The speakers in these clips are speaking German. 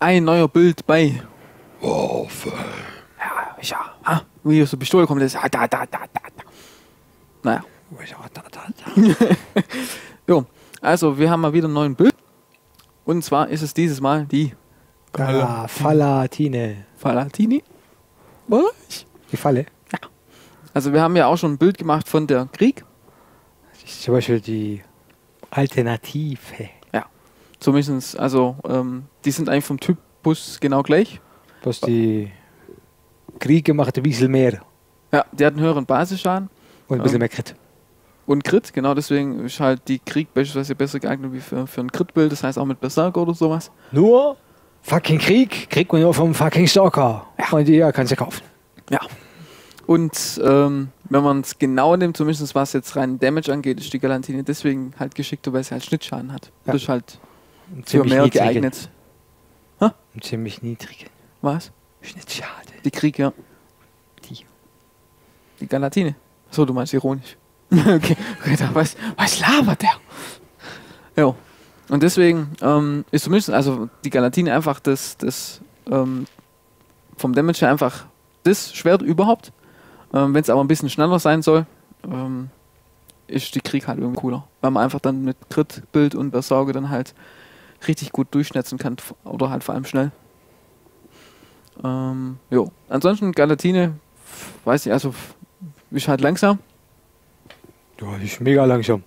ein neuer Bild bei. Waffe. Ja. Wie aus der Pistole kommt, das. Naja. Jo, also wir haben mal wieder einen neuen Bild. Und zwar ist es dieses Mal die Falatine. Falatini. Was? Die Falle. Ja. Also wir haben ja auch schon ein Bild gemacht von der Krieg. Das ist zum Beispiel die Alternative. Ja. Zumindest, also die sind eigentlich vom Typus genau gleich. Was die Kriege macht ein bisschen mehr. Ja, die hat einen höheren Basisschaden. Und ein bisschen mehr Crit. Und Crit, genau deswegen ist halt die Krieg beispielsweise besser geeignet wie für ein Crit-Bild, das heißt auch mit Berserker oder sowas. Nur fucking Krieg kriegt man nur vom fucking Stalker. Ja. Und die kannst du kaufen. Ja. Und wenn man es genau nimmt, zumindest was jetzt rein Damage angeht, ist die Galatine deswegen halt geschickter, weil sie halt Schnittschaden hat. Ja. Das ist halt für Ziemlich mehr niedrigen. geeignet. Und ziemlich niedrig. Was? Schnittschade. Die Krieg, ja. Die Galatine. So, du meinst ironisch. Okay, was labert der? Jo. Und deswegen ist zumindest, also die Galatine einfach das vom Damage her einfach das Schwert überhaupt. Wenn es aber ein bisschen schneller sein soll, ist die Krieg halt irgendwie cooler. Weil man einfach dann mit Crit-Bild und Berserker dann halt richtig gut durchschnetzen kann oder halt vor allem schnell. Jo. Ansonsten Galatine, weiß ich, also ist halt langsam. Ja, die ist mega langsam.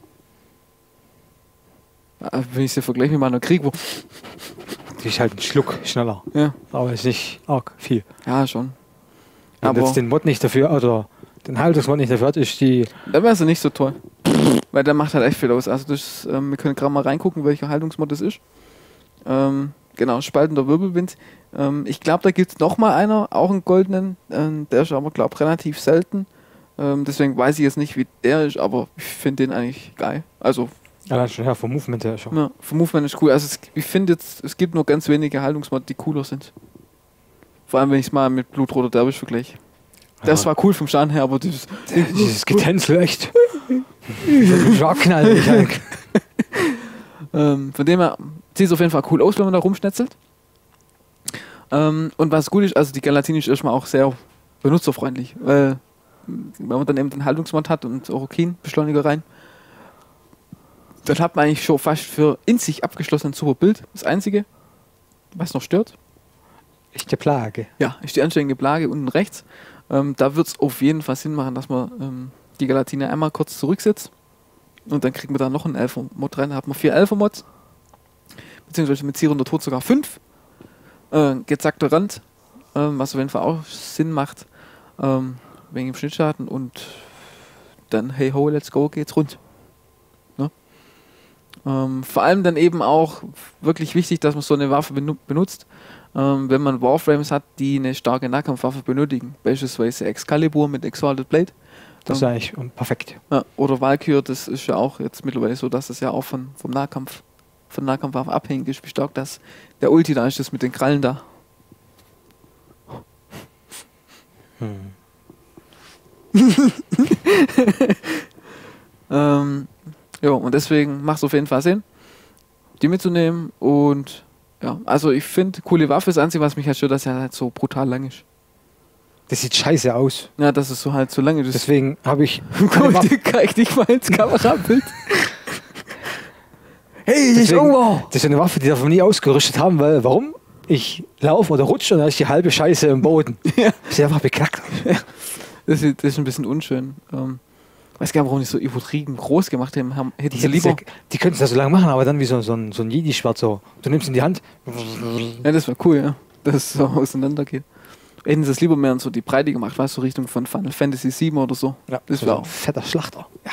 Wenn ich sie vergleiche mit meiner Krieg, wo. Die ist halt ein Schluck schneller. Ja. Aber ist nicht arg viel. Ja, schon. Wenn Aber jetzt den Mod nicht dafür, oder den Haltungsmod nicht dafür hat, ist die. dann wäre sie nicht so toll. Weil der macht halt echt viel aus. Also das, wir können gerade mal reingucken, welcher Haltungsmod das ist. Genau, spaltender Wirbelwind. Ich glaube, da gibt es nochmal einer, auch einen goldenen. Der ist aber, glaube ich, relativ selten. Deswegen weiß ich jetzt nicht, wie der ist, aber ich finde den eigentlich geil. Also, Allein schon her vom Movement her schon. ja, vom Movement ist cool. Also, ich finde jetzt, es gibt nur ganz wenige Haltungsmods, die cooler sind. Vor allem, wenn ich es mal mit Blutroter Derwisch vergleiche. Das war cool vom Schaden her, aber Dieses Getänzel echt. Schockknall. Von dem her sieht es auf jeden Fall cool aus, wenn man da rumschnetzelt. Und was gut ist, also die Galatine ist erstmal auch sehr benutzerfreundlich, weil wenn man dann eben den Haltungsmod hat und Orokin-Beschleuniger rein, dann hat man eigentlich schon fast für in sich abgeschlossen ein super Bild. Das Einzige, was noch stört, Ist die Plage. ja, ist die ansteigende Plage unten rechts. Da wird es auf jeden Fall Sinn machen, dass man die Galatine einmal kurz zurücksetzt und dann kriegt man da noch einen Elfer-Mod rein. Da hat man 4 Elfer-Mods, beziehungsweise mit Zierender Tod sogar 5. Gezackter Rand, was auf jeden Fall auch Sinn macht, wegen dem Schnittschaden, und dann hey ho, let's go, geht's rund. Ne? Vor allem dann eben auch wirklich wichtig, dass man so eine Waffe benutzt, wenn man Warframes hat, die eine starke Nahkampfwaffe benötigen, beispielsweise Excalibur mit Exalted Blade. Das ist eigentlich perfekt. Ja, oder Valkyrie, das ist ja auch jetzt mittlerweile so, dass es ja auch von Nahkampfwaffen abhängig ist, wie stark das der Ulti da ist, das mit den Krallen da. Ja, und deswegen macht es auf jeden Fall Sinn, die mitzunehmen. Und ja, also ich finde, coole Waffe ist das Einzige, was mich halt stört, dass er halt so brutal lang ist. Das sieht scheiße aus. Ja, das ist so halt so lange. Deswegen habe ich. Guck, die kann ich nicht mal ins Kamerabild. Hey, ich Deswegen, irgendwo! das ist eine Waffe, die darf man nie ausgerüstet haben, weil warum? Ich laufe oder rutsche und dann ist die halbe Scheiße im Boden. Ja. Ist einfach beknackt. Ja. Das ist ein bisschen unschön. Weiß gar nicht, warum die so übertrieben groß gemacht haben. Hätten sie lieber. Die könnten es ja so lange machen, aber dann wie so ein Jedi-Schwert so. Du nimmst in die Hand. Ja, das wäre cool, ja. Dass es so auseinander geht. Hätten sie es lieber mehr in so die Breite gemacht, weißt du, Richtung von Final Fantasy 7 oder so. Ja, das so wäre ein auch. fetter Schlachter. Ja.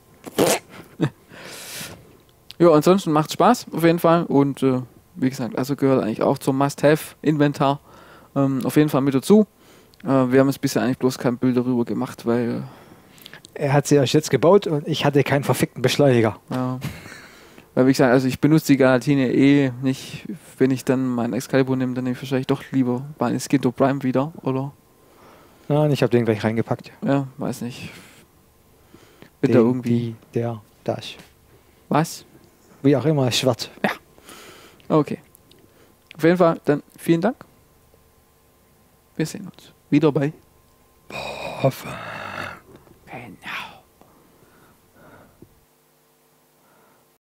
Ja, ansonsten macht Spaß auf jeden Fall. Und wie gesagt, also gehört eigentlich auch zum Must-Have-Inventar auf jeden Fall mit dazu. Wir haben jetzt bisher eigentlich bloß kein Bild darüber gemacht, weil. Er hat sie erst jetzt gebaut und ich hatte keinen verfickten Beschleuniger. Ja. Weil wie gesagt, also ich benutze die Galatine eh nicht. Wenn ich dann meinen Excalibur nehme, dann nehme ich wahrscheinlich doch lieber bei Skinto Prime wieder, oder? Ja, und ich habe den gleich reingepackt. Ja, weiß nicht. Wird da irgendwie. Da ist. Was? Wie auch immer, schwarz. Okay. Auf jeden Fall, dann vielen Dank. Wir sehen uns wieder bei Hoffe.